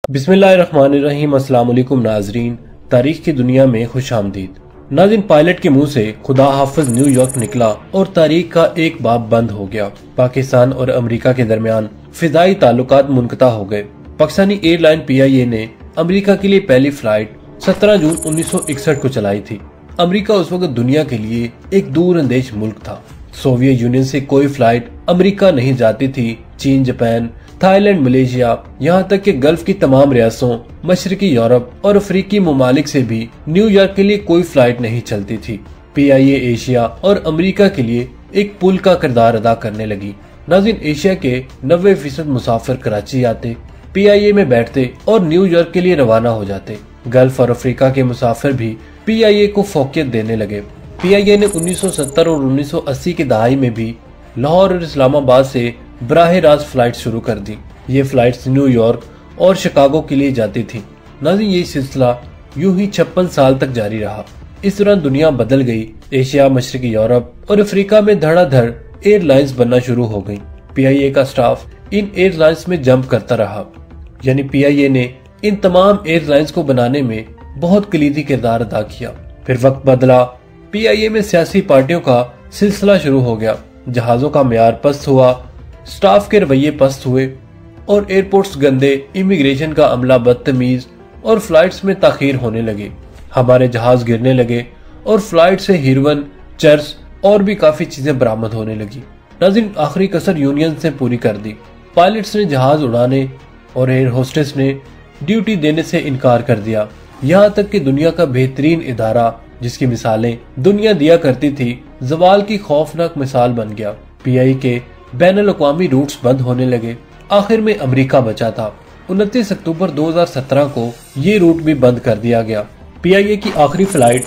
बिस्मिल्लाहिर्रहमानिर्रहीम। अस्सलाम वालेकुम नाजरीन, तारीख की दुनिया में खुश आमदीद। नाज़रीन, पायलट के मुंह से खुदा हाफिज न्यूयॉर्क निकला और तारीख का एक बाब बंद हो गया। पाकिस्तान और अमेरिका के दरमियान फिजाई ताल्लुकात मुनक़ता हो गए। पाकिस्तानी एयरलाइन PIA ने अमेरिका के लिए पहली फ्लाइट 17 जून 1961 को चलाई थी। अमेरिका उस वक्त दुनिया के लिए एक दूर अंदेश मुल्क था। सोवियत यूनियन से कोई फ्लाइट अमेरिका नहीं जाती थी। चीन, जापान, थाईलैंड, मलेशिया, यहाँ तक कि गल्फ की तमाम रियासतों, मशरकी यूरोप और अफ्रीकी ममालिक से भी न्यूयॉर्क के लिए कोई फ्लाइट नहीं चलती थी। PIA एशिया और अमेरिका के लिए एक पुल का किरदार अदा करने लगी। नाज़रीन, एशिया के 90% मुसाफिर कराची आते, PIA में बैठते और न्यूयॉर्क के लिए रवाना हो जाते। गल्फ और अफ्रीका के मुसाफिर भी PIA को फोकियत देने लगे। PIA ने 1970 और 1980 की दहाई में भी लाहौर और इस्लामाबाद से बराह रास्त फ्लाइट शुरू कर दी। ये फ्लाइट्स न्यूयॉर्क और शिकागो के लिए जाती थी। नाज़रीन, ये सिलसिला यूं ही 56 साल तक जारी रहा। इस दौरान दुनिया बदल गई। एशिया, मशरकी यूरोप और अफ्रीका में धड़ाधड़ एयरलाइंस बनना शुरू हो गई। PIA का स्टाफ इन एयरलाइंस में जंप करता रहा। यानी PIA ने इन तमाम एयरलाइंस को बनाने में बहुत कलीदी किरदार अदा किया। फिर वक्त बदला, PIA में सियासी पार्टियों का सिलसिला शुरू हो गया। जहाजों का म्यार पस्त हुआ, स्टाफ के रवैये पस्त हुए और एयरपोर्ट्स गंदे, इमिग्रेशन का अमला बदतमीज और फ्लाइट्स में ताखीर होने लगे। हमारे जहाज गिरने लगे और फ्लाइट से हीरोइन, चर्च और भी काफी चीजें बरामद होने लगी। नाज़रीन, आखिरी कसर यूनियन से पूरी कर दी। पायलट्स ने जहाज उड़ाने और एयर होस्टेस ने ड्यूटी देने से इनकार कर दिया। यहाँ तक कि दुनिया का बेहतरीन इदारा जिसकी मिसालें दुनिया दिया करती थी, जवाल की खौफनाक मिसाल बन गया। PIA के बैनुल अक़वामी रूट्स बंद होने लगे। आखिर में अमेरिका बचा था। 29 अक्टूबर 2017 को ये रूट भी बंद कर दिया गया। PIA की आखिरी फ्लाइट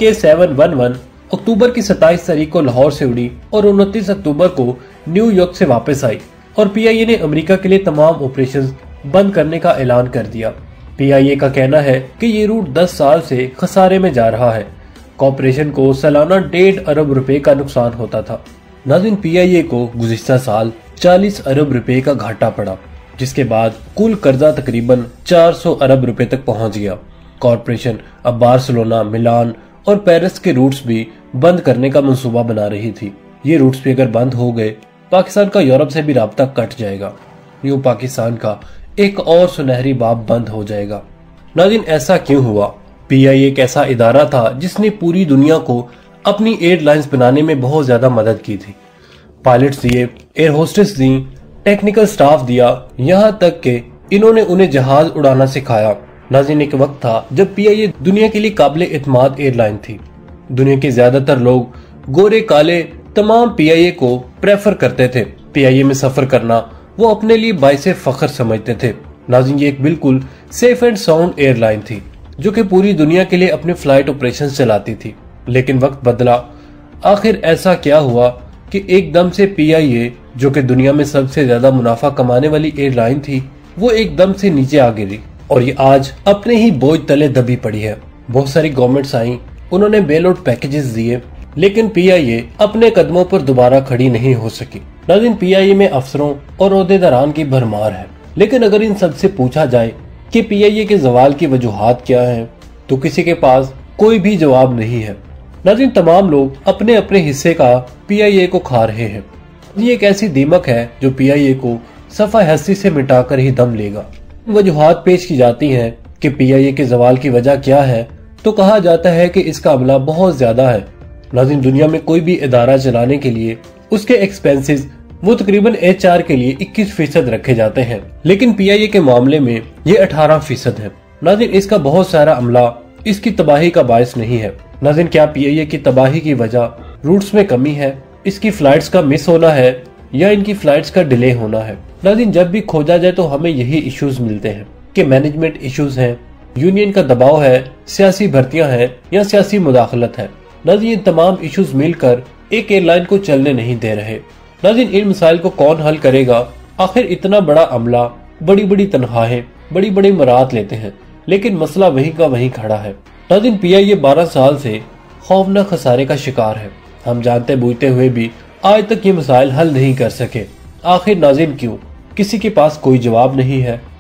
PK711 अक्टूबर की 27 तारीख को लाहौर से उड़ी और 29 अक्टूबर को न्यूयॉर्क से वापस आई और PIA ने अमेरिका के लिए तमाम ऑपरेशंस बंद करने का ऐलान कर दिया। PIA का कहना है कि ये रूट 10 साल से खसारे में जा रहा है। कॉर्पोरेशन को सालाना 1.5 अरब रुपए का नुकसान होता था। नाज़रीन, PIA को गुज़िश्ता साल 40 अरब रुपए का घाटा पड़ा, जिसके बाद कुल कर्जा तकरीबन 400 अरब रुपए तक पहुंच गया। कॉर्पोरेशन अब बार्सिलोना, मिलान और पेरिस के रूट्स भी बंद करने का मंसूबा बना रही थी। ये रूट्स भी अगर बंद हो गए, पाकिस्तान का यूरोप से भी राब्ता कट जाएगा। यूं पाकिस्तान का एक और सुनहरी बाब बंद हो जाएगा। नाज़रीन, ऐसा क्यों हुआ? PIA एक ऐसा इदारा था जिसने पूरी दुनिया को अपनी एयरलाइंस बनाने में बहुत ज्यादा मदद की थी। पायलट्स दिए, एयर होस्टेस दी, टेक्निकल स्टाफ दिया, यहाँ तक कि इन्होंने उन्हें जहाज उड़ाना सिखाया। नाज़रीन, एक वक्त था जब PIA दुनिया के लिए काबिल एतमाद एयरलाइन थी। दुनिया के ज्यादातर लोग गोरे काले तमाम PIA को प्रेफर करते थे। PIA में सफर करना वो अपने लिए बाइसे फख्र समझते थे। नाज़रीन, ये एक बिल्कुल सेफ एंड साउंड एयरलाइन थी जो कि पूरी दुनिया के लिए अपने फ्लाइट ऑपरेशन चलाती थी। लेकिन वक्त बदला। आखिर ऐसा क्या हुआ कि एकदम से PIA, जो कि दुनिया में सबसे ज्यादा मुनाफा कमाने वाली एयरलाइन थी, वो एकदम से नीचे आ गिरी और ये आज अपने ही बोझ तले दबी पड़ी है। बहुत सारी गवर्नमेंट्स आई, उन्होंने बेल आउट पैकेजेस दिए, लेकिन PIA अपने कदमों पर दोबारा खड़ी नहीं हो सकी। नाज़रीन, PIA में अफसरों और ओहदेदारान की भरमार है। लेकिन अगर इन सबसे पूछा जाए कि PIA के जवाल की वजूहात क्या हैं, तो किसी के पास कोई भी जवाब नहीं है। नाज़रीन, तमाम लोग अपने अपने हिस्से का PIA को खा रहे हैं। ये एक ऐसी दीमक है जो PIA को सफा हस्ती से मिटाकर ही दम लेगा। वजूहात पेश की जाती हैं कि PIA के जवाल की वजह क्या है, तो कहा जाता है कि इसका अमला बहुत ज्यादा है। नाज़रीन, दुनिया में कोई भी इदारा चलाने के लिए उसके एक्सपेंसेस वो तकरीबन HR के लिए 21% रखे जाते हैं, लेकिन PIA के मामले में ये 18% है। नाज़रीन, इसका बहुत सारा अमला इसकी तबाही का बायस नहीं है। नाज़रीन, क्या PIA की तबाही की वजह रूट्स में कमी है, इसकी फ्लाइट्स का मिस होना है या इनकी फ्लाइट्स का डिले होना है? नाज़रीन, जब भी खोजा जाए तो हमें यही इश्यूज मिलते हैं कि मैनेजमेंट इश्यूज हैं, यूनियन का दबाव है, सियासी भर्तियां हैं या सियासी मुदाखलत है। नाज़रीन, ये तमाम इश्यूज मिलकर एक एयरलाइन को चलने नहीं दे रहे। नाज़रीन, इन मसाइल को कौन हल करेगा? आखिर इतना बड़ा अमला, बड़ी बड़ी तनख्वाहें, बड़ी बड़ी मराहत लेते हैं, लेकिन मसला वहीं का वहीं खड़ा है। नाज़रीन, PIA 12 साल से खौफनाक खसारे का शिकार है। हम जानते बूझते हुए भी आज तक ये मसाइल हल नहीं कर सके। आखिर नाज़रीन क्यों? किसी के पास कोई जवाब नहीं है।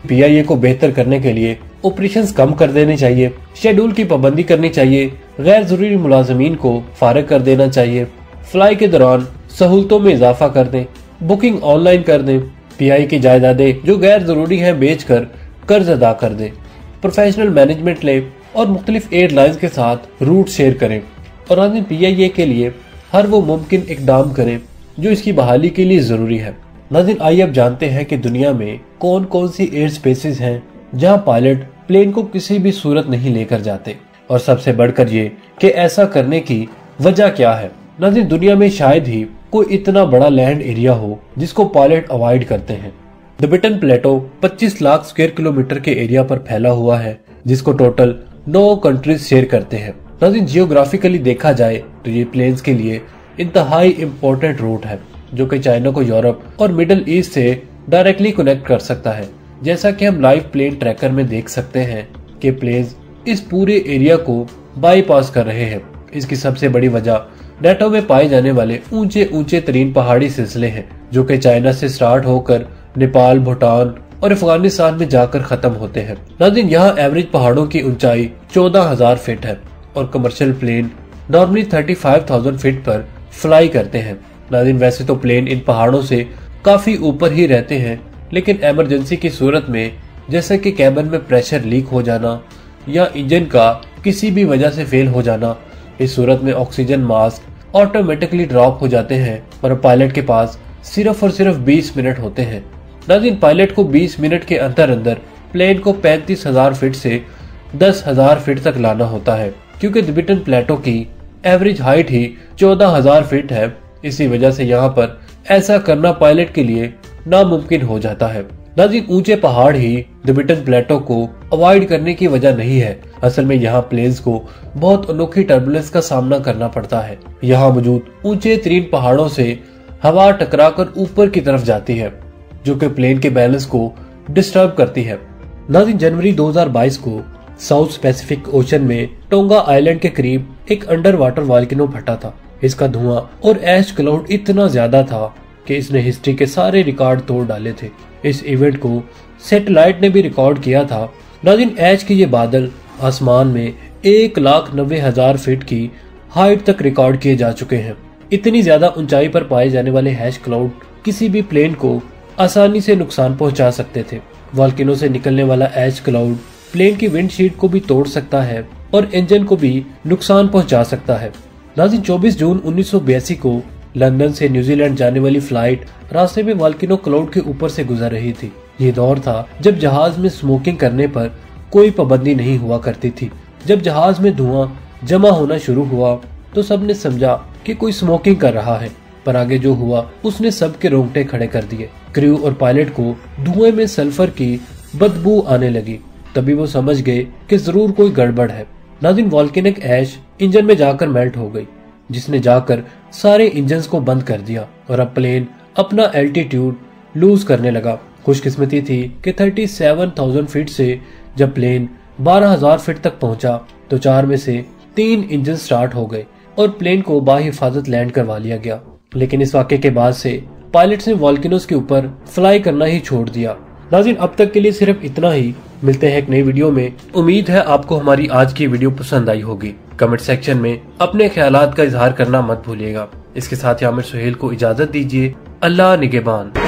PIA को बेहतर करने के लिए ऑपरेशंस कम कर देने चाहिए, शेड्यूल की पाबंदी करनी चाहिए, गैर जरूरी मुलाजमीन को फारिग कर देना चाहिए, फ्लाई के दौरान सहूलतों में इजाफा कर दें, बुकिंग ऑनलाइन कर दें, PI की जायदादें जो गैर जरूरी हैं बेचकर कर्ज अदा कर दें, प्रोफेशनल मैनेजमेंट लें और मुख्तलिफ एयरलाइंस के साथ रूट शेयर करें और नाज़रीन PIA के लिए हर वो मुमकिन इकदाम करें जो इसकी बहाली के लिए जरूरी है। नाज़रीन आइए अब जानते हैं कि दुनिया में कौन कौन सी एयर स्पेसेस हैं जहां पायलट प्लेन को किसी भी सूरत नहीं लेकर जाते, और सबसे बढ़कर ये कि ऐसा करने की वजह क्या है। नाज़रीन दुनिया में शायद ही कोई इतना बड़ा लैंड एरिया हो जिसको पायलट अवॉइड करते हैं। Tibetan plateau 25 lakh square kilometre के एरिया पर फैला हुआ है जिसको टोटल 9 कंट्रीज शेयर करते हैं। नाज़रीन जियोग्राफिकली देखा जाए तो ये प्लेन्स के लिए इंतहाई इम्पोर्टेंट रूट है जो कि चाइना को यूरोप और मिडिल ईस्ट से डायरेक्टली कनेक्ट कर सकता है। जैसा कि हम लाइव प्लेन ट्रैकर में देख सकते हैं कि प्लेन्स इस पूरे एरिया को बाईपास कर रहे हैं। इसकी सबसे बड़ी वजह नेटो में पाए जाने वाले ऊंचे ऊंचे तरीन पहाड़ी सिलसिले हैं जो कि चाइना से स्टार्ट होकर नेपाल, भूटान और अफगानिस्तान में जाकर खत्म होते हैं। नाज़रीन यहाँ एवरेज पहाड़ों की ऊंचाई 14,000 फीट है और कमर्शियल प्लेन नॉर्मली 35,000 फीट पर फ्लाई करते हैं। नाज़रीन वैसे तो प्लेन इन पहाड़ों से काफी ऊपर ही रहते हैं, लेकिन इमरजेंसी की सूरत में जैसे कि कैबिन में प्रेशर लीक हो जाना या इंजन का किसी भी वजह से फेल हो जाना, इस सूरत में ऑक्सीजन मास्क ऑटोमेटिकली ड्रॉप हो जाते हैं और पायलट के पास सिर्फ और सिर्फ 20 मिनट होते हैं। नाज़रीन पायलट को 20 मिनट के अंदर अंदर प्लेन को 35,000 फीट से 10,000 फीट तक लाना होता है। क्योंकि तिबेटन प्लेटो की एवरेज हाइट ही 14,000 फीट है, इसी वजह से यहाँ पर ऐसा करना पायलट के लिए नामुमकिन हो जाता है। नाज़रीन ऊंचे पहाड़ ही तिबेटन प्लेटो को अवॉइड करने की वजह नहीं है, असल में यहाँ प्लेन्स को बहुत अनोखी टर्बुलेंस का सामना करना पड़ता है। यहाँ मौजूद ऊंचे तरीन पहाड़ों से हवा टकराकर ऊपर की तरफ जाती है जो कि प्लेन के बैलेंस को डिस्टर्ब करती है। नाज़रीन जनवरी 2022 को साउथ पैसिफिक ओशन में टोंगा आइलैंड के करीब एक अंडर वाटर वॉल्केनो फटा था। इसका धुआं और ऐश क्लाउड इतना ज्यादा था कि इसने हिस्ट्री के सारे रिकॉर्ड तोड़ डाले थे। इस इवेंट को सैटेलाइट ने भी रिकॉर्ड किया था। नाज़रीन ऐश के ये बादल आसमान में 1,90,000 फीट की हाइट तक रिकॉर्ड किए जा चुके हैं। इतनी ज्यादा ऊंचाई पर पाए जाने वाले ऐश क्लाउड किसी भी प्लेन को आसानी से नुकसान पहुंचा सकते थे। वॉल्केनो से निकलने वाला ऐश क्लाउड प्लेन की विंडशील्ड को भी तोड़ सकता है और इंजन को भी नुकसान पहुंचा सकता है। नाज़रीन 24 जून 1982 को लंदन से न्यूजीलैंड जाने वाली फ्लाइट रास्ते में वॉल्केनो क्लाउड के ऊपर से गुजर रही थी। ये दौर था जब जहाज में स्मोकिंग करने पर कोई पाबंदी नहीं हुआ करती थी। जब जहाज में धुआं जमा होना शुरू हुआ तो सबने समझा कि कोई स्मोकिंग कर रहा है, पर आगे जो हुआ उसने सबके रोंगटे खड़े कर दिए। क्रू और पायलट को धुएं में सल्फर की बदबू आने लगी। तभी वो समझ गए कि जरूर कोई गड़बड़ है। नाज़रीन वॉल्केनिक ऐश इंजन में जाकर मेल्ट हो गई, जिसने जाकर सारे इंजन्स को बंद कर दिया और अब प्लेन अपना एल्टीट्यूड लूज करने लगा। खुशकिस्मती थी कि 37,000 फीट से जब प्लेन 12,000 फीट तक पहुंचा तो 4 में से 3 इंजन स्टार्ट हो गए और प्लेन को बाहिफाजत लैंड करवा लिया गया। लेकिन इस वाक़े के बाद से पायलट्स ने वॉल्केनोस के ऊपर फ्लाई करना ही छोड़ दिया। नाज़रीन अब तक के लिए सिर्फ इतना ही। मिलते हैं एक नई वीडियो में। उम्मीद है आपको हमारी आज की वीडियो पसंद आई होगी। कमेंट सेक्शन में अपने ख्यालात का इजहार करना मत भूलिएगा। इसके साथ ही आमिर सुहेल को इजाजत दीजिए। अल्लाह निगहबान।